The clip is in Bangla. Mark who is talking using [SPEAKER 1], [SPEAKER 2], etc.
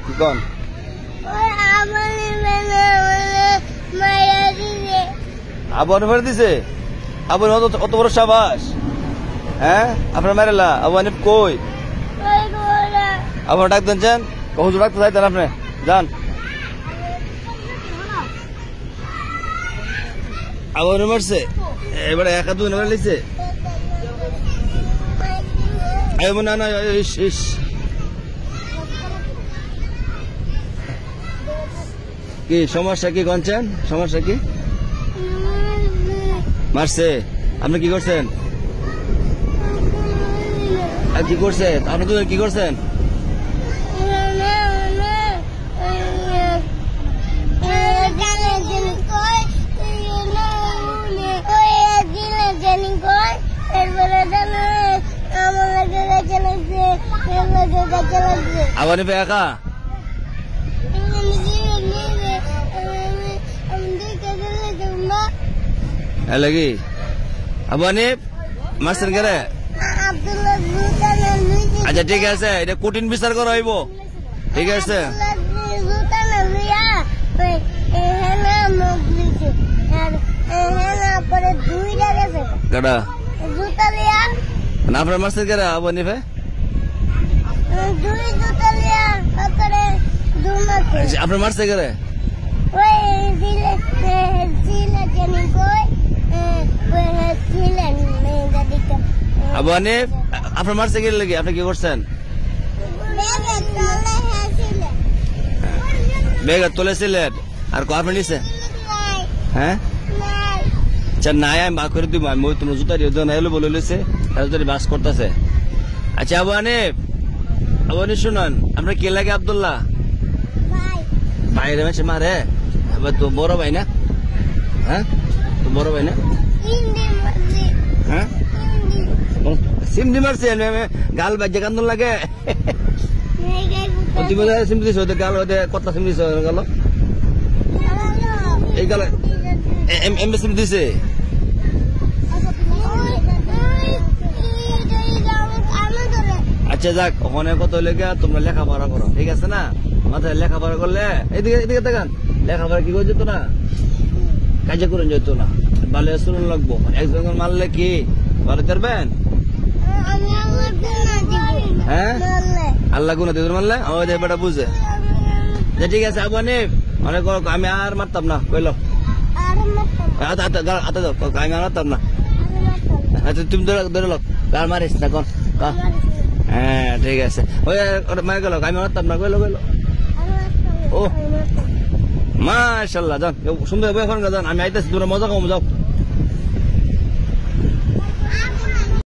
[SPEAKER 1] কি কোন আবু হানিফ দিছে আবু অত বড় সাবাস হ্যাঁ আপনার মারেলা আবু হানিফ কই আপনার ডাক দেন হুজুর ডাকতে চাইতেন আপনি যান আবু হানিফ মারছে এবারে একা দুই নাম্বার লিখছে না না ইস কি সমস্যা কি গনছেন সমস্যা কি মারছে আপনি কি করছেন আর কি করছেন আপনি দুজন কি করছেন আবার একা লাগি আবু হানিফ মারছেন কেরে আচ্ছা ঠিক আছে এটা কঠিন বিচার করা হইব ঠিক আছে আপনার মারছেন কেরে আবু হানিফে আপনার মারছে কেরে আবু হানিফ আপনার মারছে কে লাগে আপনি কি করছেন বেগ তুলেছিলেন আর আপনি নিছে হ্যাঁ আচ্ছা নাই আমি বাক করে দিব আমি তোমার জুতা দিয়ে না এলো বলে লইছে জুতা বাস করতেছে আচ্ছা আবু হানিফ শুনুন আপনার কে লাগে আব্দুল্লাহ বাইরে মাসে মারে এবার তো বড় ভাই না হ্যাঁ তো বড় ভাই না হ্যাঁ সিমডি মারছে গাল বাজে কান্দন লাগে সিমডি দিস গাল কত সিমডি গেল এই গাল এমবি সিম দিছে আচ্ছা যাক ওখানে কত লেগে তোমরা লেখাপড়া করো ঠিক আছে না মাথায় লেখাপড়া করলে এদিকে এদিকে দেখান লেখাপড়া কি করে যেত না কাজে করে যেত না ভালো শুনুন লাগবো একজন মারলে কি ভালো করবেন হ্যাঁ আল্লাহ গুনা দিয়ে মারলে আমাদের বেটা বুঝে ঠিক আছে আবু হানিফ অনেক আমি আর মারতাম না কইল আমি আর মারতাম না আচ্ছা তুমি ধরে লোক কার মারিস না কোন হ্যাঁ ঠিক আছে ওই মার গেল আমি মারতাম না কইল ও মাশাআল্লাহ যান সুন্দর এখন যান আমি আইতেছি তোমরা মজা কম যাও